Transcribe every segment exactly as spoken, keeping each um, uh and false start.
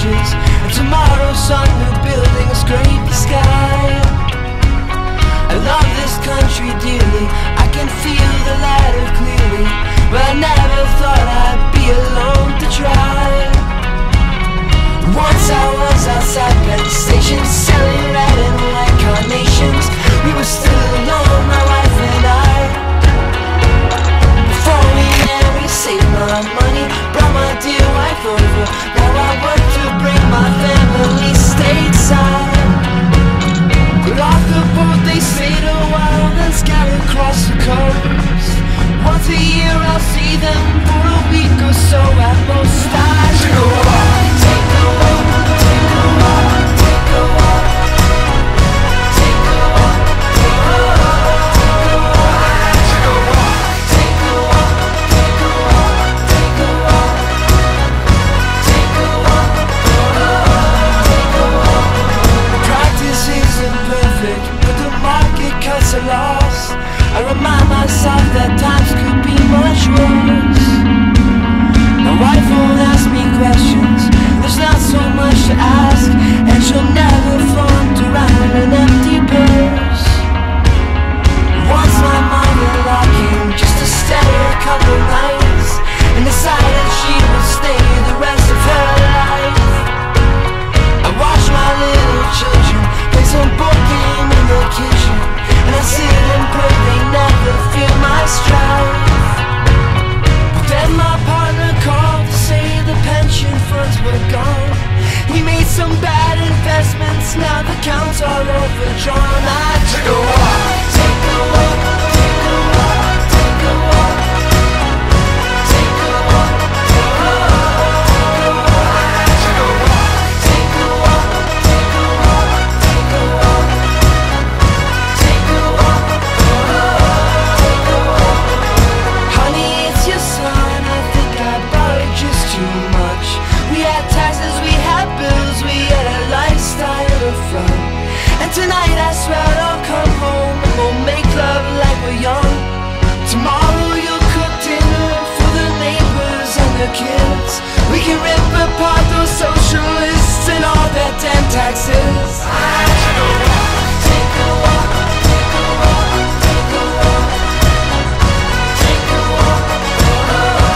bridges, and tomorrow's sun new building will scrape the sky. I love this country dearly, I can feel the ladder clearly, but I never thought I'd be alone to try. Once I was outside Penn Station, selling red and white carnations. We were still alone, my wife and I. Before we met, we saved my money, brought my dear wife over. Now I work to bring my family stateside. Got off the boat, they stayed a while, then scattered across the coast. Once a year I'll see them for a week or so at most. I take a walk, take a walk, take a walk, take a walk, take a walk, take a walk, take a walk, take a walk, take a walk, take a walk, take a walk, take a walk. Practice isn't perfect, but the market cuts a loss. I remind myself that times could be much worse. My wife won't ask me questions, there's not so much to ask, and she'll never flaunt around an empty purse. Once my mother locked in just to stay a couple nights, and decided she would stay the rest of her life. I watch my little children play some board game in the kitchen, and I sit and pray they never feel my strife. But then my partner called to say the pension funds were gone. We made some bad investments, now the accounts are overdrawn. I took a walk, take a walk, take a walk, take a walk, take a walk, take a walk, take a walk, take a walk, take a walk, take a walk, take a walk, take a walk. Honey, it's your son, I think I borrowed just too much. We had taxes, we had bills, we had a lifestyle of fun. And tonight I swear I'll come home and we'll make love like we're young. Tomorrow you'll cook dinner for the neighbors and their kids. We can rip apart those socialists and all their damn taxes. I take a walk, take a walk, take a walk, take a walk, take a walk, take a walk.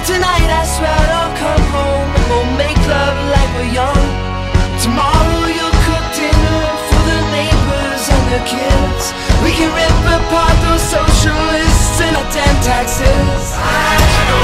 And tonight I swear I'll come home and we'll make love like we're young. Tomorrow you'll cook dinner for the neighbors and their kids. We can rip apart those socialists and our damn taxes. I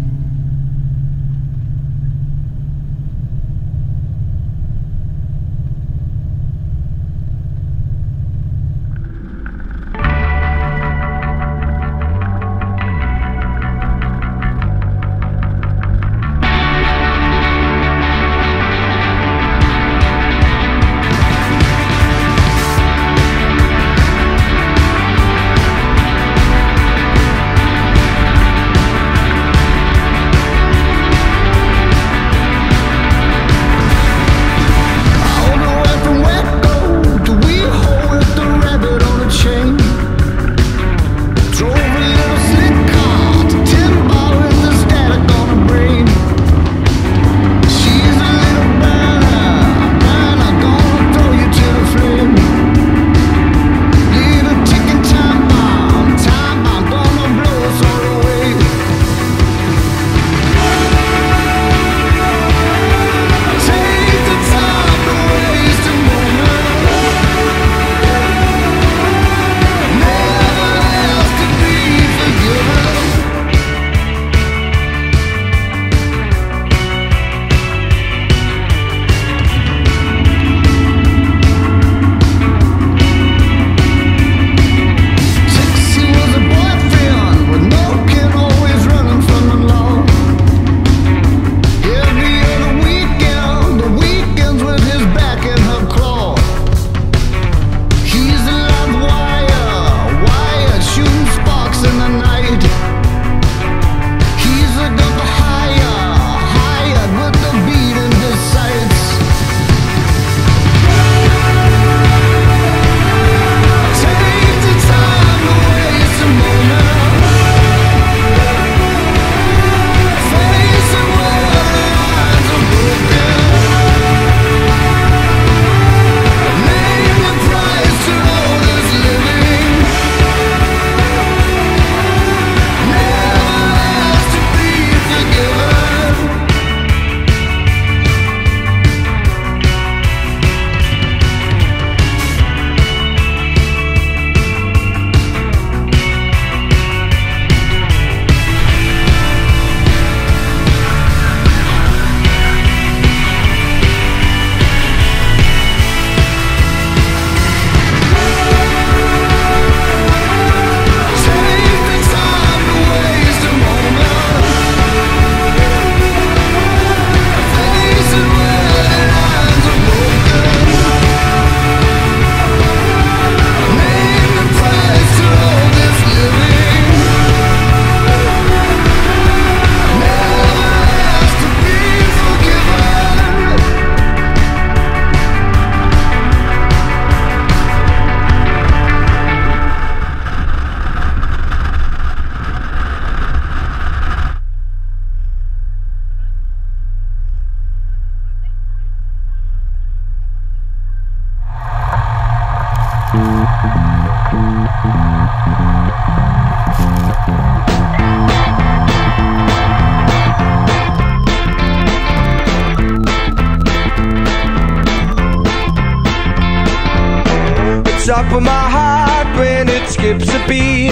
What's up with my heart when it skips a beat?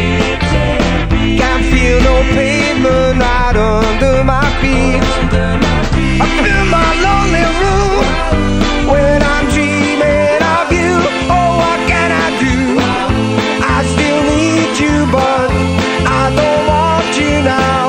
Can't feel no pavement right under my feet. I feel my lonely room when I'm dreaming of you. Oh, what can I do? I still need you, but I don't want you now.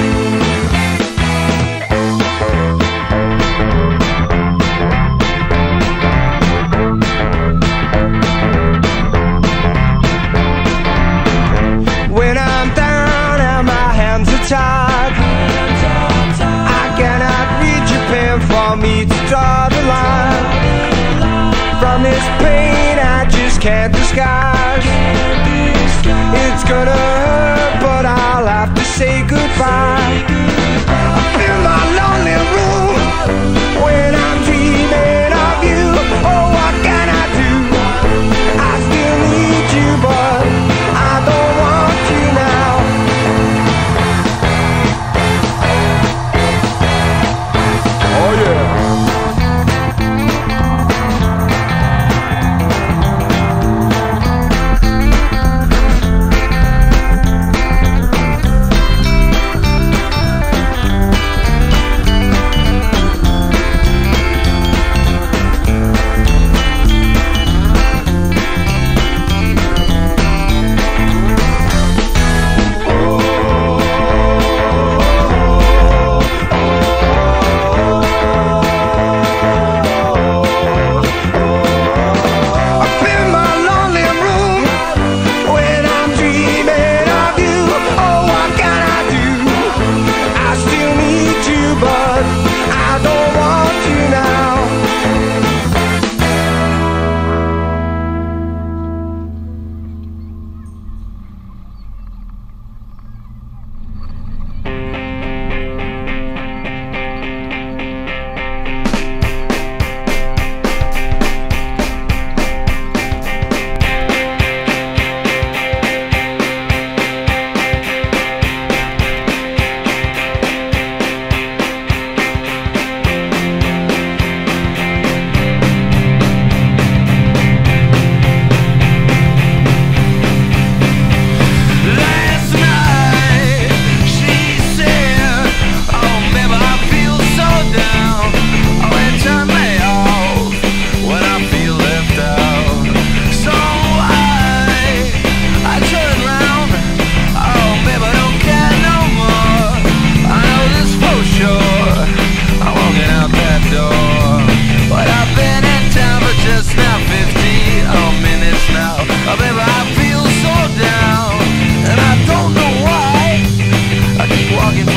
Tired. I cannot reach your pen for me to draw the line. From this pain I just can't disguise. It's gonna hurt, but I'll have to say goodbye. I feel my lonely room when I'm dreaming of you. Oh, what can I do? I still need you, but I don't want you now.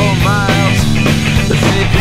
miles. The thick